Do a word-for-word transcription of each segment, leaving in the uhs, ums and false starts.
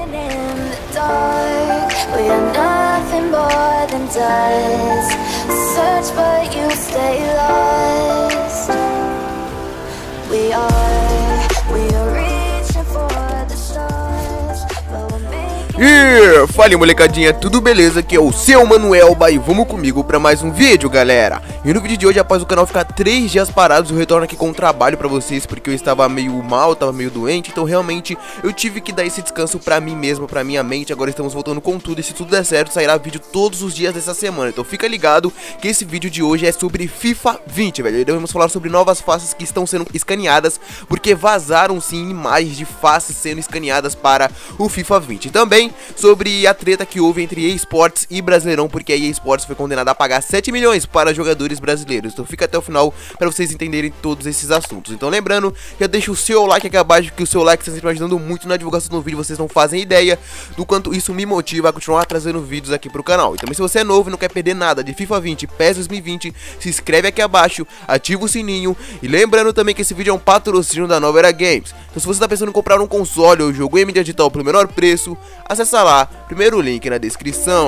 in the dark. We are nothing more than dust. Search but you stay lost. We are, we are reaching for the stars, but we're making. E fala molecadinha, tudo beleza? Aqui é o seu Manuelba e vamos comigo pra mais um vídeo, galera. E no vídeo de hoje, após o canal ficar três dias parado, eu retorno aqui com um trabalho pra vocês, porque eu estava meio mal, tava meio doente, então realmente eu tive que dar esse descanso pra mim mesmo, pra minha mente. Agora estamos voltando com tudo e se tudo der certo, sairá vídeo todos os dias dessa semana. Então fica ligado que esse vídeo de hoje é sobre FIFA vinte, velho. E vamos falar sobre novas faces que estão sendo escaneadas, porque vazaram sim imagens de faces sendo escaneadas para o FIFA vinte. E também sobre a treta que houve entre E A Sports e Brasileirão, porque a E A Sports foi condenada a pagar sete milhões para jogadores brasileiros. Então fica até o final para vocês entenderem todos esses assuntos. Então lembrando, já deixa o seu like aqui abaixo, que o seu like está sempre ajudando muito na divulgação do vídeo. Vocês não fazem ideia do quanto isso me motiva a continuar trazendo vídeos aqui pro canal. E também, se você é novo e não quer perder nada de FIFA vinte e PES dois mil e vinte, se inscreve aqui abaixo, ativa o sininho. E lembrando também que esse vídeo é um patrocínio da Nova Era Games. Então se você está pensando em comprar um console ou jogo em mídia digital pelo menor preço, acessa lá, primeiro link na descrição.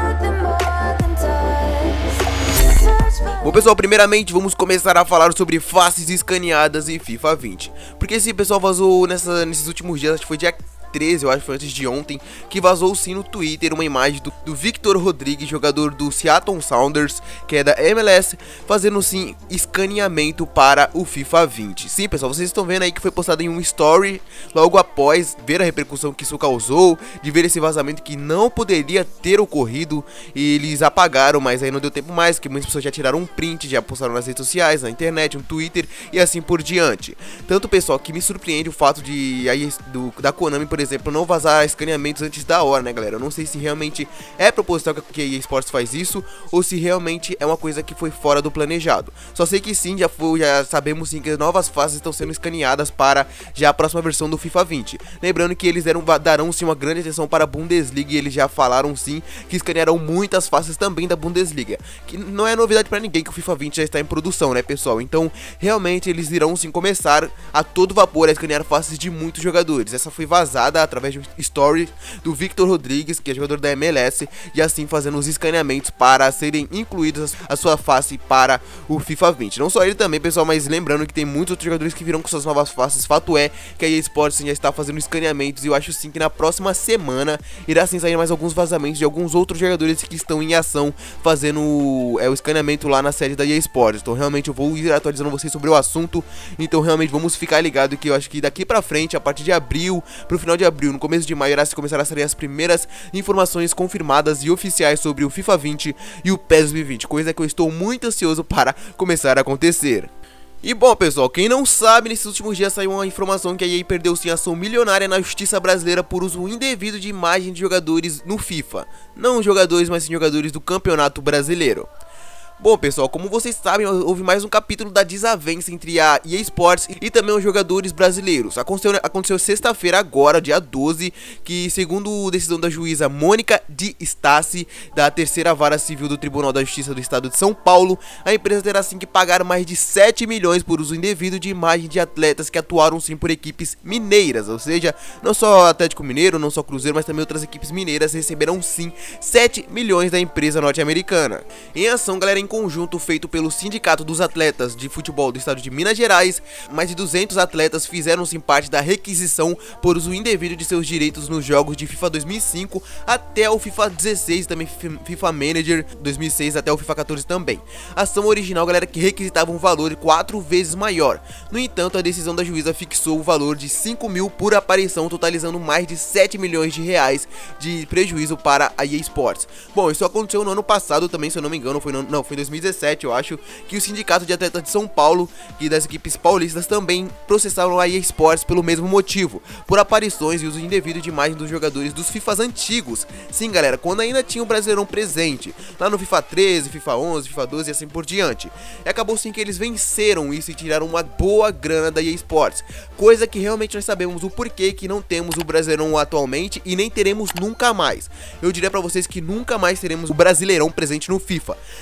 Bom pessoal, primeiramente vamos começar a falar sobre faces escaneadas e FIFA vinte. Porque esse pessoal vazou nessa, nesses últimos dias, acho que foi dia treze, eu acho que foi antes de ontem, que vazou sim no Twitter uma imagem do, do Victor Rodrigues, jogador do Seattle Sounders, que é da M L S, fazendo sim escaneamento para o FIFA vinte. Sim pessoal, vocês estão vendo aí que foi postado em um story logo após ver a repercussão que isso causou, de ver esse vazamento que não poderia ter ocorrido, e eles apagaram, mas aí não deu tempo mais, que muitas pessoas já tiraram um print, já postaram nas redes sociais, na internet, no Twitter e assim por diante. Tanto pessoal que me surpreende o fato de aí, do, da Konami, por exemplo, exemplo, não vazar escaneamentos antes da hora, né, galera? Eu não sei se realmente é proposital que a E A Sports faz isso, ou se realmente é uma coisa que foi fora do planejado. Só sei que sim, já, foi, já sabemos sim que novas faces estão sendo escaneadas para já a próxima versão do FIFA vinte. Lembrando que eles deram, darão sim uma grande atenção para a Bundesliga, e eles já falaram sim que escanearão muitas faces também da Bundesliga. Que não é novidade para ninguém que o FIFA vinte já está em produção, né, pessoal? Então, realmente eles irão sim começar a todo vapor a escanear faces de muitos jogadores. Essa foi vazada através de um story do Victor Rodrigues, que é jogador da M L S, e assim fazendo os escaneamentos para serem incluídos a sua face para o FIFA vinte. Não só ele também, pessoal, mas lembrando que tem muitos outros jogadores que virão com suas novas faces. Fato é que a E A Sports sim, já está fazendo escaneamentos, e eu acho sim que na próxima semana irá sim sair mais alguns vazamentos de alguns outros jogadores que estão em ação fazendo é, o escaneamento lá na sede da E A Sports. Então realmente eu vou ir atualizando vocês sobre o assunto. Então realmente vamos ficar ligado que eu acho que daqui pra frente, a partir de abril, pro final de abril, no começo de maio, irá se começar a sair as primeiras informações confirmadas e oficiais sobre o FIFA vinte e o PES dois mil e vinte, coisa que eu estou muito ansioso para começar a acontecer. E bom pessoal, quem não sabe, nesses últimos dias saiu uma informação que a E A perdeu sim ação milionária na justiça brasileira por uso indevido de imagem de jogadores no FIFA. Não jogadores, mas sim jogadores do Campeonato Brasileiro. Bom pessoal, como vocês sabem, houve mais um capítulo da desavença entre a E A Sports e também os jogadores brasileiros. Aconteceu, aconteceu sexta-feira agora, dia doze, que segundo decisão da juíza Mônica de Stassi, da terceira vara civil do Tribunal da Justiça do Estado de São Paulo, a empresa terá sim que pagar mais de sete milhões por uso indevido de imagem de atletas que atuaram sim por equipes mineiras. Ou seja, não só Atlético Mineiro, não só Cruzeiro, mas também outras equipes mineiras receberão sim sete milhões da empresa norte-americana. Em ação, galera, em conjunto feito pelo Sindicato dos Atletas de Futebol do Estado de Minas Gerais, mais de duzentos atletas fizeram-se parte da requisição por uso indevido de seus direitos nos jogos de FIFA dois mil e cinco até o FIFA dezesseis, também FIFA Manager dois mil e seis até o FIFA quatorze também. A ação original, galera, que requisitava um valor quatro vezes maior. No entanto, a decisão da juíza fixou o valor de cinco mil por aparição, totalizando mais de sete milhões de reais de prejuízo para a E A Sports. Bom, isso aconteceu no ano passado também, se eu não me engano, foi no, não, foi em dois mil e dezessete, eu acho, que o Sindicato de Atletas de São Paulo e das equipes paulistas também processaram a E A Sports pelo mesmo motivo, por aparições e uso indevido de imagem dos jogadores dos FIFAs antigos. Sim, galera, quando ainda tinha o Brasileirão presente, lá no FIFA treze, FIFA onze, FIFA doze e assim por diante. E acabou sim que eles venceram isso e tiraram uma boa grana da E A Sports, coisa que realmente nós sabemos o porquê que não temos o Brasileirão atualmente e nem teremos nunca mais. Eu diria pra vocês que nunca mais teremos o Brasileirão presente no FIFA, nem que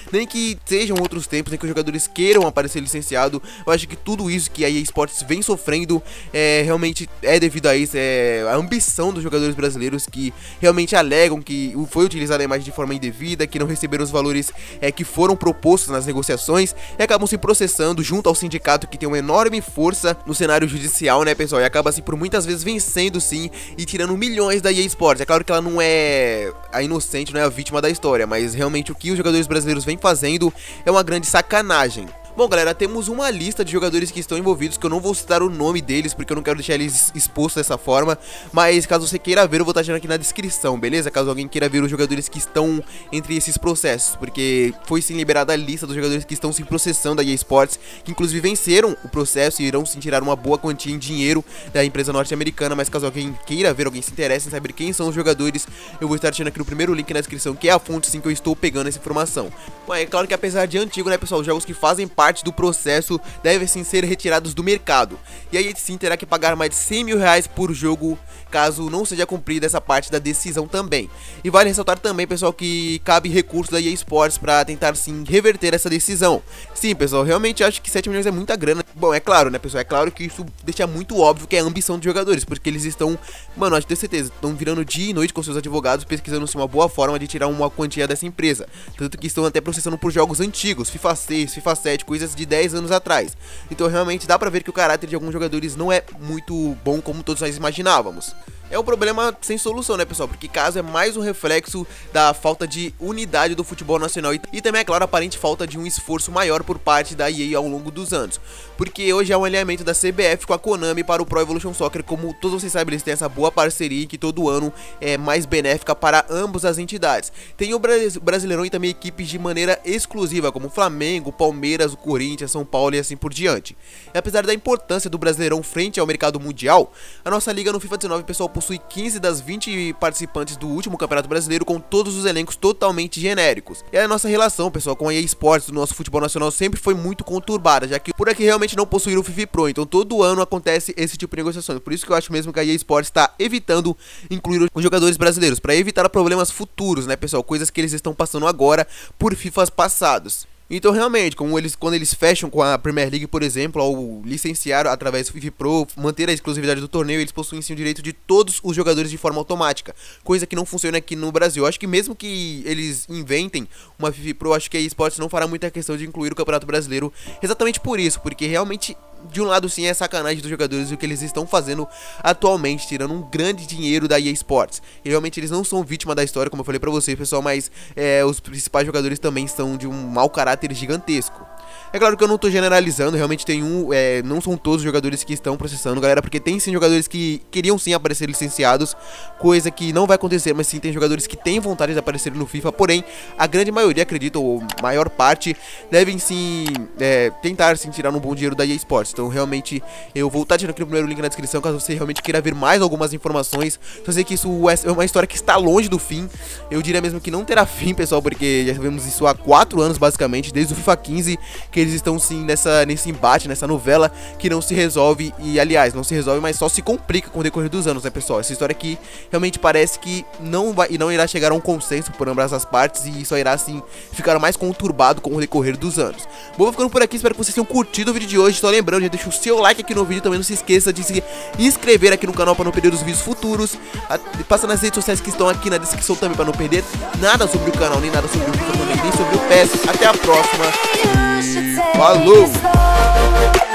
que sejam outros tempos em que os jogadores queiram aparecer licenciado, eu acho que tudo isso que a E A Sports vem sofrendo é, realmente é devido a isso, é a ambição dos jogadores brasileiros que realmente alegam que foi utilizada a imagem de forma indevida, que não receberam os valores é, que foram propostos nas negociações e acabam se processando junto ao sindicato, que tem uma enorme força no cenário judicial, né, pessoal, e acaba assim por muitas vezes vencendo sim e tirando milhões da E A Sports. É claro que ela não é a inocente, não é a vítima da história, mas realmente o que os jogadores brasileiros vêm fazendo é uma grande sacanagem. Bom, galera, temos uma lista de jogadores que estão envolvidos, que eu não vou citar o nome deles, porque eu não quero deixar eles expostos dessa forma, mas caso você queira ver, eu vou estar deixando aqui na descrição, beleza? Caso alguém queira ver os jogadores que estão entre esses processos, porque foi sim liberada a lista dos jogadores que estão se processando da E A Sports, que inclusive venceram o processo e irão sim tirar uma boa quantia em dinheiro da empresa norte-americana, mas caso alguém queira ver, alguém se interesse em saber quem são os jogadores, eu vou estar deixando aqui no primeiro link na descrição, que é a fonte sim que eu estou pegando essa informação. Bom, é claro que apesar de antigo, né, pessoal, os jogos que fazem parte parte do processo devem sim ser retirados do mercado, e aí sim terá que pagar mais de cem mil reais por jogo caso não seja cumprida essa parte da decisão também. E vale ressaltar também, pessoal, que cabe recurso da E A Sports para tentar sim reverter essa decisão. Sim, pessoal, realmente acho que sete milhões é muita grana. Bom, é claro, né, pessoal, é claro que isso deixa muito óbvio que é a ambição dos jogadores, porque eles estão, mano, acho que tenho certeza, estão virando dia e noite com seus advogados pesquisando se uma boa forma de tirar uma quantia dessa empresa, tanto que estão até processando por jogos antigos, FIFA seis, FIFA sete, coisas de dez anos atrás. Então realmente dá pra ver que o caráter de alguns jogadores não é muito bom como todos nós imaginávamos. É um problema sem solução, né, pessoal? Porque caso é mais um reflexo da falta de unidade do futebol nacional e também, é claro, a aparente falta de um esforço maior por parte da E A ao longo dos anos. Porque hoje há um alinhamento da C B F com a Konami para o Pro Evolution Soccer, como todos vocês sabem, eles têm essa boa parceria que todo ano é mais benéfica para ambas as entidades. Tem o Brasileirão e também equipes de maneira exclusiva, como o Flamengo, Palmeiras, o Corinthians, São Paulo e assim por diante. E apesar da importância do Brasileirão frente ao mercado mundial, a nossa liga no FIFA dezenove, pessoal, possui quinze das vinte participantes do último Campeonato Brasileiro, com todos os elencos totalmente genéricos. E a nossa relação, pessoal, com a E A Sports do nosso futebol nacional sempre foi muito conturbada, já que por aqui realmente não possuíram o FIFA Pro, então todo ano acontece esse tipo de negociações. Por isso que eu acho mesmo que a E A Sports está evitando incluir os jogadores brasileiros, para evitar problemas futuros, né, pessoal, coisas que eles estão passando agora por FIFAs passados. Então realmente, como eles, quando eles fecham com a Premier League, por exemplo, ao licenciar através do FIFA Pro, manter a exclusividade do torneio, eles possuem sim o direito de todos os jogadores de forma automática, coisa que não funciona aqui no Brasil. Eu acho que mesmo que eles inventem uma FIFA Pro, acho que a E A Sports não fará muita questão de incluir o Campeonato Brasileiro, exatamente por isso, porque realmente, de um lado sim, é sacanagem dos jogadores e o que eles estão fazendo atualmente, tirando um grande dinheiro da E A Sports. E realmente eles não são vítima da história, como eu falei pra vocês, pessoal, mas é, os principais jogadores também são de um mau caráter gigantesco. É claro que eu não tô generalizando, realmente tem um, é, não são todos os jogadores que estão processando, galera, porque tem sim jogadores que queriam sim aparecer licenciados, coisa que não vai acontecer, mas sim tem jogadores que têm vontade de aparecer no FIFA, porém, a grande maioria, acredito, ou maior parte, devem sim é, tentar sim tirar um bom dinheiro da E A Sports. Então realmente, eu vou estar tirando aqui no primeiro link na descrição, caso você realmente queira ver mais algumas informações. Só sei que isso é uma história que está longe do fim, eu diria mesmo que não terá fim, pessoal, porque já vemos isso há quatro anos, basicamente, desde o FIFA quinze, que eles estão sim nessa, nesse embate, nessa novela que não se resolve. E aliás, não se resolve, mas só se complica com o decorrer dos anos, né, pessoal? Essa história aqui realmente parece que não vai e não irá chegar a um consenso por ambas as partes, e só irá assim ficar mais conturbado com o decorrer dos anos. Bom, vou ficando por aqui, espero que vocês tenham curtido o vídeo de hoje. Só lembrando, já deixa o seu like aqui no vídeo, também não se esqueça de se inscrever aqui no canal para não perder os vídeos futuros. Passa nas redes sociais que estão aqui na descrição também para não perder nada sobre o canal, nem nada sobre o FIFA, nem sobre o P E S. Até a próxima. Falou!